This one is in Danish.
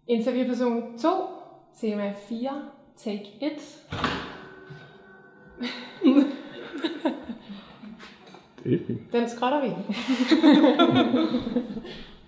Interviewperson 2, tema 4, take 1. Det er fint. Den skrotter vi.